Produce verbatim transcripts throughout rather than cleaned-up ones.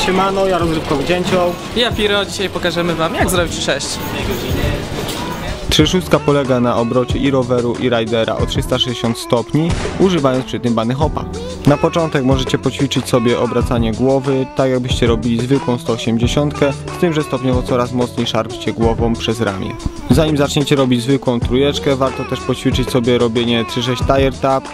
Siemano, ja rozrywkowy Dzięcioł. Ja Piro, dzisiaj pokażemy wam jak zrobić trzy sześć. trzy sześć polega na obrocie i roweru i ridera o trzysta sześćdziesiąt stopni, używając przy tym bunny hopa. Na początek możecie poćwiczyć sobie obracanie głowy, tak jakbyście robili zwykłą sto osiemdziesiąt, z tym, że stopniowo coraz mocniej szarpcie głową przez ramię. Zanim zaczniecie robić zwykłą trójeczkę, warto też poćwiczyć sobie robienie trzy sześć tire tap,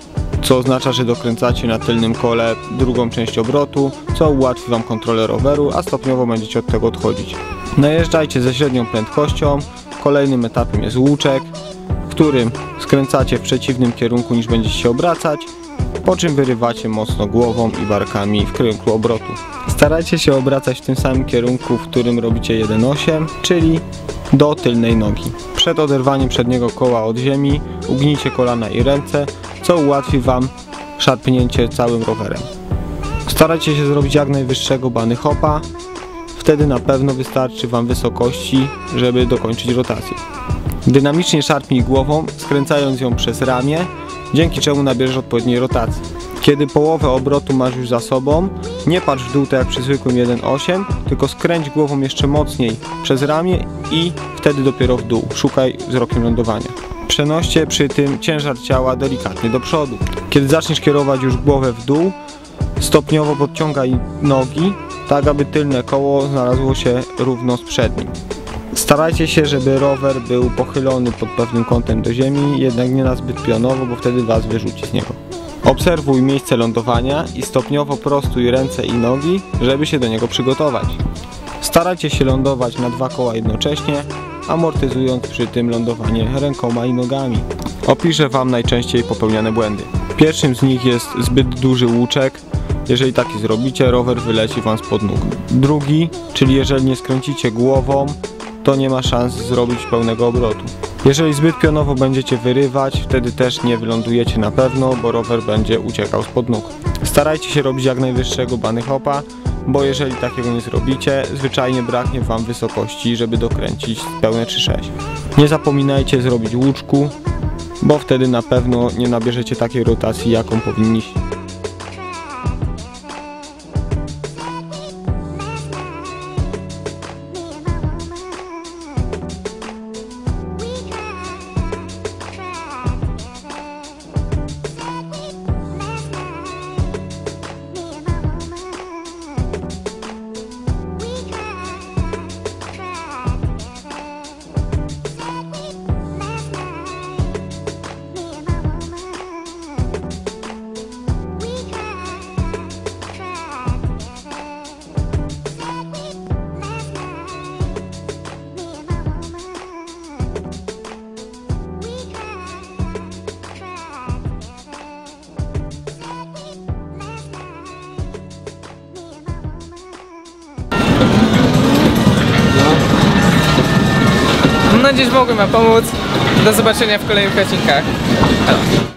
co oznacza, że dokręcacie na tylnym kole drugą część obrotu, co ułatwi wam kontrolę roweru, a stopniowo będziecie od tego odchodzić. Najeżdżajcie ze średnią prędkością. Kolejnym etapem jest łuczek, w którym skręcacie w przeciwnym kierunku niż będziecie się obracać, po czym wyrywacie mocno głową i barkami w kierunku obrotu. Starajcie się obracać w tym samym kierunku, w którym robicie jeden osiem, czyli do tylnej nogi. Przed oderwaniem przedniego koła od ziemi ugnijcie kolana i ręce, co ułatwi wam szarpnięcie całym rowerem. Starajcie się zrobić jak najwyższego bunny hopa. Wtedy na pewno wystarczy wam wysokości, żeby dokończyć rotację. Dynamicznie szarpnij głową, skręcając ją przez ramię, dzięki czemu nabierzesz odpowiedniej rotacji. Kiedy połowę obrotu masz już za sobą, nie patrz w dół tak jak przy zwykłym jeden osiem, tylko skręć głową jeszcze mocniej przez ramię i wtedy dopiero w dół. Szukaj wzrokiem lądowania. Przenoście przy tym ciężar ciała delikatnie do przodu. Kiedy zaczniesz kierować już głowę w dół, stopniowo podciągaj nogi, tak aby tylne koło znalazło się równo z przednim. Starajcie się, żeby rower był pochylony pod pewnym kątem do ziemi, jednak nie na zbyt pionowo, bo wtedy was wyrzuci z niego. Obserwuj miejsce lądowania i stopniowo prostuj ręce i nogi, żeby się do niego przygotować. Starajcie się lądować na dwa koła jednocześnie, amortyzując przy tym lądowanie rękoma i nogami. Opiszę wam najczęściej popełniane błędy. Pierwszym z nich jest zbyt duży łuczek. Jeżeli taki zrobicie, rower wyleci wam spod nóg. Drugi, czyli jeżeli nie skręcicie głową, to nie ma szans zrobić pełnego obrotu. Jeżeli zbyt pionowo będziecie wyrywać, wtedy też nie wylądujecie na pewno, bo rower będzie uciekał spod nóg. Starajcie się robić jak najwyższego bunny hopa, bo jeżeli takiego nie zrobicie, zwyczajnie braknie wam wysokości, żeby dokręcić pełne trzy sześć. Nie zapominajcie zrobić łuczku, bo wtedy na pewno nie nabierzecie takiej rotacji, jaką powinniście. Mam nadzieję, że mogłem wam pomóc. Do zobaczenia w kolejnych odcinkach.